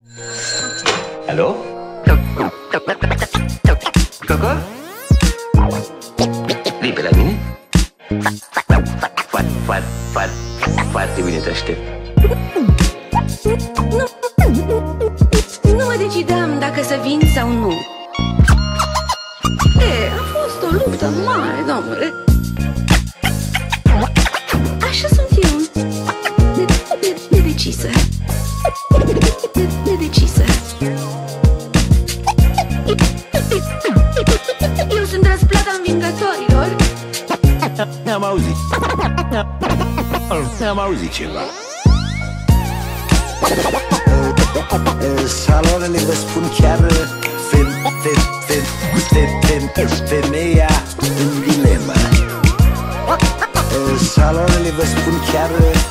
Alo? Coco? Vii pe la mine? Foarte bine te aștept. Nu mă decideam dacă să vin sau nu. A fost o luptă mare, domnule. Așa sunt eu. Nedecisă. Nedecisă. Eu sunt răsplata învingătorilor. Ne-am auzit. Ne-am auzit ceva. Salonele vă spun chiar femeia în dilemă. Salonele vă spun chiar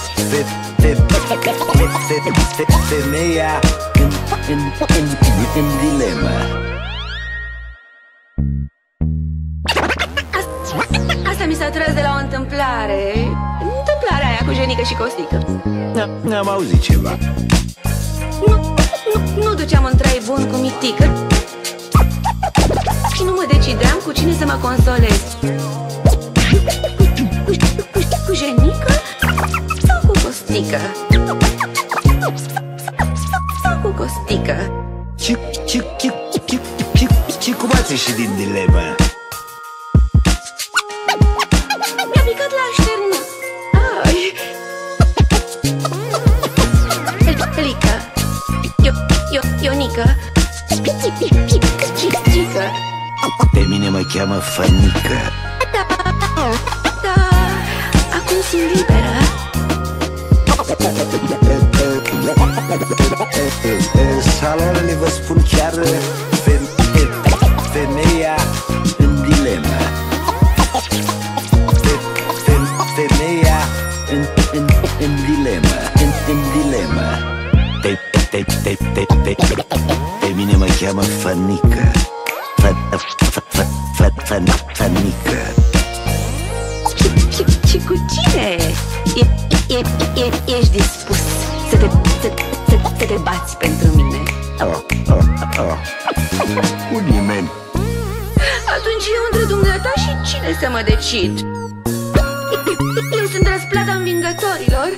femeia în dilemă. Asta mi s-a tras de la o întâmplare. Întâmplarea aia cu Jenică și Costică. Ne-am auzit ceva. Nu duceam un trai bun cu Mitică și nu mă decideam cu cine să mă consolez. Cu Jenică sau cu Costică? Sau cu Costică? Și cum ați ieșit din dilemă? Mi-a picat la așternut. Ai. Elică, Ionică, Cică. Pe mine mă cheamă Fănică. Da, acum sunt liberă. Salonele vă spun chiar femeia în dilemă. Femeia în dilemă. În dilemă. Pe mine mă cheamă Fănică. Fănică. Și cu cine ești dispus să te bați pentru mine? Cu nimeni. Atunci eu între dumneata și cine să mă decid? Eu sunt răsplata învingătorilor.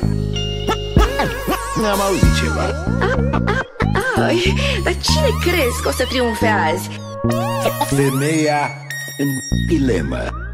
N-am auzit ceva. Ai, dar cine crezi că o să triumfe azi? Femeia în dilemă.